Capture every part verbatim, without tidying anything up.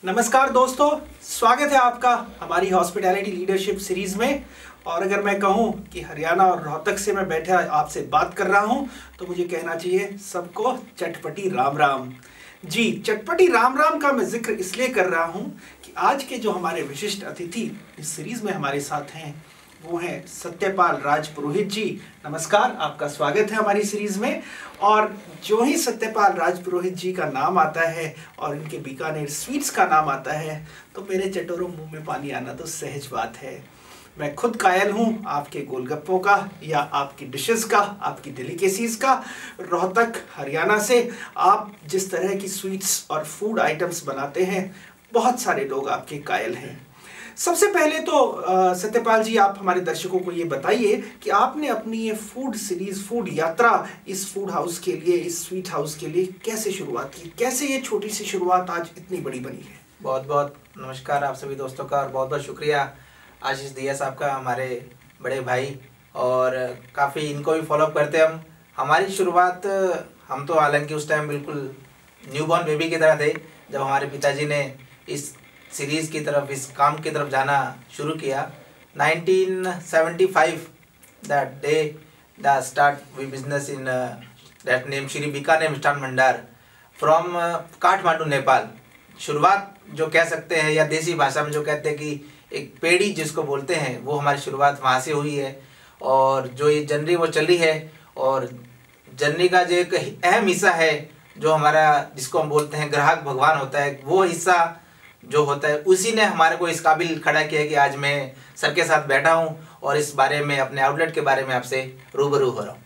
नमस्कार दोस्तों, स्वागत है आपका हमारी हॉस्पिटैलिटी लीडरशिप सीरीज में। और अगर मैं कहूं कि हरियाणा और रोहतक से मैं बैठा आपसे बात कर रहा हूं तो मुझे कहना चाहिए सबको चटपटी राम राम। जी, चटपटी राम राम का मैं जिक्र इसलिए कर रहा हूं कि आज के जो हमारे विशिष्ट अतिथि इस सीरीज में हमारे साथ हैं वो हैं सत्यपाल राजपुरोहित जी। नमस्कार, आपका स्वागत है हमारी सीरीज में। और जो ही सत्यपाल राजपुरोहित जी का नाम आता है और इनके बीकानेर स्वीट्स का नाम आता है तो मेरे चटोरों मुंह में पानी आना तो सहज बात है। मैं खुद कायल हूँ आपके गोलगप्पों का या आपकी डिशेस का, आपकी डेलिकेसीज का। रोहतक हरियाणा से आप जिस तरह की स्वीट्स और फूड आइटम्स बनाते हैं, बहुत सारे लोग आपके कायल हैं। सबसे पहले तो आ, सत्यपाल जी, आप हमारे दर्शकों को ये बताइए कि आपने अपनी ये फूड सीरीज, फूड यात्रा इस फूड हाउस के लिए, इस स्वीट हाउस के लिए कैसे शुरुआत की? कैसे ये छोटी सी शुरुआत आज इतनी बड़ी बनी है? बहुत बहुत नमस्कार आप सभी दोस्तों का और बहुत बहुत शुक्रिया आशीष दिया साहब का, हमारे बड़े भाई, और काफ़ी इनको भी फॉलोअप करते हम। हमारी शुरुआत, हम तो हालांकि उस टाइम बिल्कुल न्यूबॉर्न बेबी की तरह थे जब हमारे पिताजी ने इस सीरीज़ की तरफ, इस काम की तरफ जाना शुरू किया। Nineteen seventy five that day the start we business in that name Shri Bikaner Mishthan Bhandar from Kathmandu Nepal. शुरुआत जो कह सकते हैं, या देसी भाषा में जो कहते हैं कि एक पेड़ी जिसको बोलते हैं, वो हमारी शुरुआत वहाँ से हुई है। और जो ये जर्नी वो चली है, और जर्नी का जो एक अहम हिस्सा है जो हमारा, जिसको हम बोलते हैं ग्राहक भगवान होता है, वो हिस्सा जो होता है उसी ने हमारे को इस काबिल खड़ा किया है कि आज मैं सर के साथ बैठा हूँ और इस बारे में, अपने आउटलेट के बारे में आपसे रूबरू हो रहा हूँ।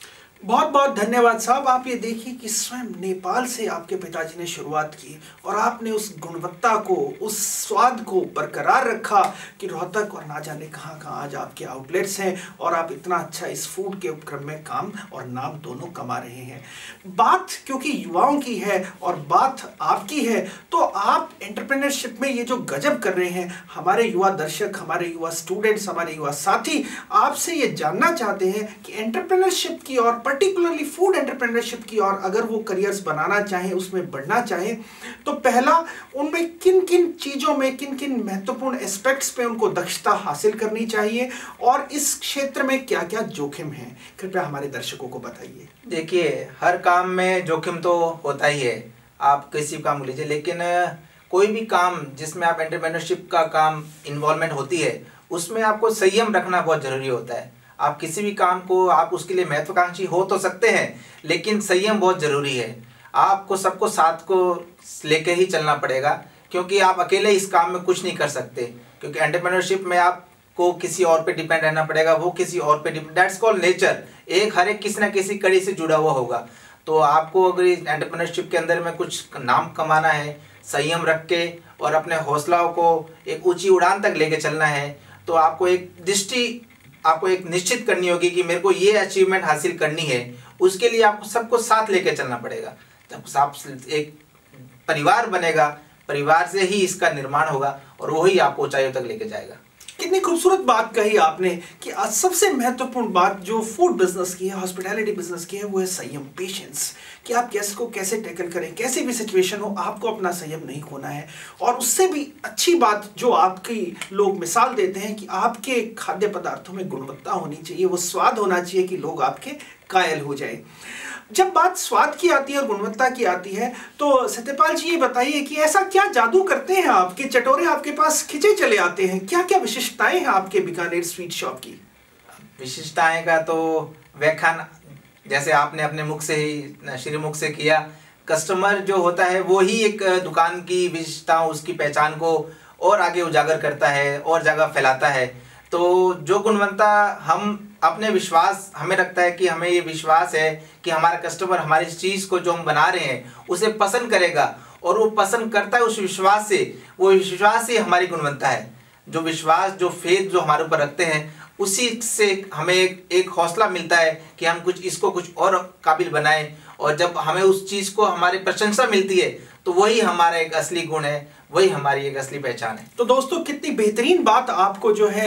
बहुत बहुत धन्यवाद साहब। आप ये देखिए कि स्वयं नेपाल से आपके पिताजी ने शुरुआत की और आपने उस गुणवत्ता को, उस स्वाद को बरकरार रखा कि रोहतक और ना जाने कहाँ कहाँ आज आपके आउटलेट्स हैं और आप इतना अच्छा इस फूड के उपक्रम में काम और नाम दोनों कमा रहे हैं। बात क्योंकि युवाओं की है और बात आपकी है, तो आप एंटरप्रेन्योरशिप में ये जो गजब कर रहे हैं, हमारे युवा दर्शक, हमारे युवा स्टूडेंट्स, हमारे युवा साथी आपसे ये जानना चाहते हैं कि एंटरप्रेन्योरशिप की और पर्टिकुलरली फूड एंटरप्रेन्योरशिप की और अगर वो करियर्स बनाना चाहें, उसमें बढ़ना चाहें, तो पहला उनमें किन किन चीजों में, किन किन महत्वपूर्ण एस्पेक्ट्स पे उनको दक्षता हासिल करनी चाहिए और इस क्षेत्र में क्या क्या जोखिम है, कृपया हमारे दर्शकों को बताइए। देखिए, हर काम में जोखिम तो होता ही है, आप किसी भी काम को लीजिए, लेकिन कोई भी काम जिसमें आप एंटरप्रेन्योरशिप का काम इन्वॉल्वमेंट होती है, उसमें आपको संयम रखना बहुत जरूरी होता है। आप किसी भी काम को, आप उसके लिए महत्वाकांक्षी हो तो सकते हैं, लेकिन संयम बहुत ज़रूरी है। आपको सबको साथ को लेके ही चलना पड़ेगा, क्योंकि आप अकेले इस काम में कुछ नहीं कर सकते। क्योंकि एंटरप्रेन्योरशिप में आपको किसी और पे डिपेंड रहना पड़ेगा, वो किसी और पे डिपेंड, दैट्स कॉल्ड नेचर। एक हर एक किसी ना किसी कड़ी से जुड़ा हुआ होगा। तो आपको अगर एंटरप्रेन्योरशिप के अंदर में कुछ नाम कमाना है, संयम रख के और अपने हौसलाओं को एक ऊँची उड़ान तक लेके चलना है, तो आपको एक दृष्टि, आपको एक निश्चित करनी होगी कि मेरे को ये अचीवमेंट हासिल करनी है। उसके लिए आपको सबको साथ लेके चलना पड़ेगा। जब आप एक परिवार बनेगा, परिवार से ही इसका निर्माण होगा और वही आपको ऊंचाइयों तक लेके जाएगा। कितनी खूबसूरत बात कही आपने कि आज सबसे महत्वपूर्ण बात जो फूड बिजनेस की है, हॉस्पिटैलिटी बिजनेस की है, वो है संयम, पेशेंस। कि आप कैसे को कैसे टैकल करें, कैसी भी सिचुएशन हो, आपको अपना संयम नहीं खोना है। और उससे भी अच्छी बात जो आपकी लोग मिसाल देते हैं कि आपके खाद्य पदार्थों में गुणवत्ता होनी चाहिए, वो स्वाद होना चाहिए कि लोग आपके कायल हो जाए। जब बात स्वाद की आती है और गुणवत्ता की आती है, तो सत्यपाल जी ये बताइए कि ऐसा क्या जादू करते हैं आपके चटोरे आपके पास खिंचे चले आते हैं? क्या क्या विशेषताएं हैं आपके बीकानेर स्वीट शॉप की? विशेषताएं का तो व्याख्यान जैसे आपने अपने मुख से ही, श्रीमुख से किया। कस्टमर जो होता है वो ही एक दुकान की विशेषता, उसकी पहचान को और आगे उजागर करता है और जगह फैलाता है। तो जो गुणवत्ता हम अपने विश्वास, हमें रखता है कि हमें ये विश्वास है कि हमारा कस्टमर हमारी चीज़ को जो हम बना रहे हैं उसे पसंद करेगा, और वो पसंद करता है उस विश्वास से। वो विश्वास ही हमारी गुणवत्ता है। जो विश्वास, जो फेथ जो हमारे ऊपर रखते हैं, उसी से हमें एक, एक हौसला मिलता है कि हम कुछ इसको कुछ और काबिल बनाएं। और जब हमें उस चीज़ को हमारी प्रशंसा मिलती है तो वही हमारा एक असली गुण है, वही हमारी एक असली पहचान है। तो दोस्तों, कितनी बेहतरीन बात आपको जो है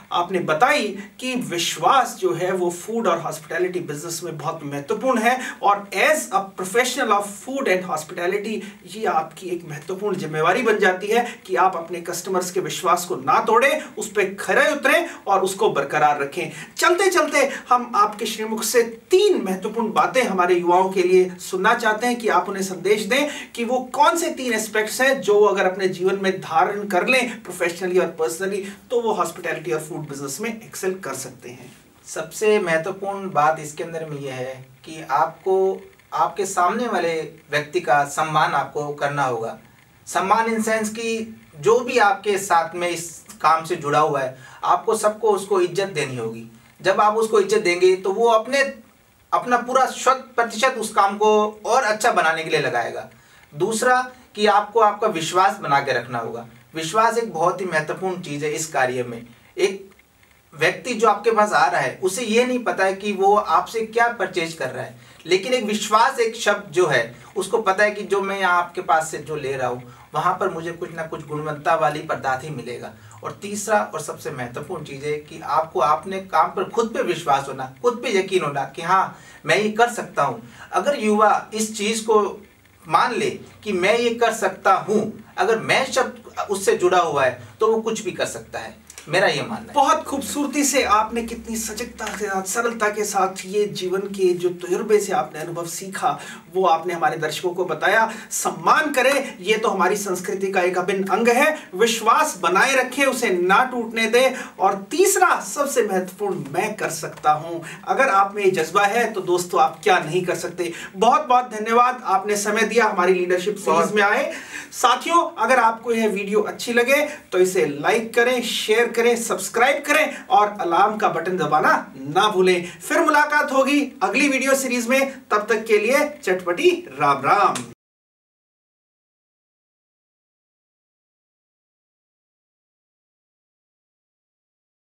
आपने बताई कि विश्वास जो है वो फूड और हॉस्पिटैलिटी बिजनेस में बहुत महत्वपूर्ण है, और as a professional of food and hospitality ये आपकी एक महत्वपूर्ण जिम्मेवारी बन जाती है कि आप अपने कस्टमर्स के विश्वास को ना तोड़ें, उस पर खरे उतरें और उसको बरकरार रखें। चलते चलते हम आपके श्रीमुख से तीन महत्वपूर्ण बातें हमारे युवाओं के लिए सुनना चाहते हैं कि आप उन्हें संदेश दें कि वो कौन से तीन एस्पेक्ट्स हैं जो अगर अपने जीवन में धारण कर लें प्रोफेशनली और पर्सनली तो वो हॉस्पिटैलिटी और फूड बिजनेस में एक्सेल कर सकते हैं। सबसे महत्वपूर्ण बात इसके अंदर में यह है कि आपको आपके सामने वाले व्यक्ति का सम्मान आपको करना होगा। सम्मान इन सेंस कि जो भी आपके साथ में इस काम से जुड़ा हुआ है आपको सबको उसको इज्जत देनी होगी। जब आप उसको इज्जत देंगे तो वो अपने अपना पूरा शत प्रतिशत उस काम को और अच्छा बनाने के लिए लगाएगा। दूसरा कि आपको आपका विश्वास बना के रखना होगा। विश्वास एक बहुत ही महत्वपूर्ण चीज़ है इस कार्य में। एक व्यक्ति जो आपके पास आ रहा है उसे ये नहीं पता है कि वो आपसे क्या परचेज कर रहा है, लेकिन एक विश्वास एक शब्द जो है उसको पता है कि जो मैं यहाँ आपके पास से जो ले रहा हूँ वहाँ पर मुझे कुछ ना कुछ गुणवत्ता वाली पदार्थ ही मिलेगा। और तीसरा और सबसे महत्वपूर्ण चीज़ है कि आपको आपने काम पर खुद पे विश्वास होना, खुद पे यकीन होना कि हाँ मैं ये कर सकता हूँ। अगर युवा इस चीज़ को मान ले कि मैं ये कर सकता हूँ, अगर मैं शब्द उससे जुड़ा हुआ है तो वो कुछ भी कर सकता है। मेरा ये मानना है। बहुत खूबसूरती से आपने कितनी सजगता के साथ सरलता के साथ ये जीवन के जो तजुर्बे से आपने अनुभव सीखा वो आपने हमारे दर्शकों को बताया। सम्मान करें, ये तो हमारी संस्कृति का एक अभिन्न अंग है। विश्वास बनाए रखें, उसे ना टूटने दें। और तीसरा सबसे महत्वपूर्ण, मैं कर सकता हूं। अगर आप में ये जज्बा है तो दोस्तों आप क्या नहीं कर सकते। बहुत बहुत धन्यवाद, आपने समय दिया, हमारी लीडरशिप सीरीज में आए। साथियों, अगर आपको यह वीडियो अच्छी लगे तो इसे लाइक करें, शेयर करें, सब्सक्राइब करें और अलार्म का बटन दबाना ना भूलें। फिर मुलाकात होगी अगली वीडियो सीरीज में, तब तक के लिए चटपटी राम राम।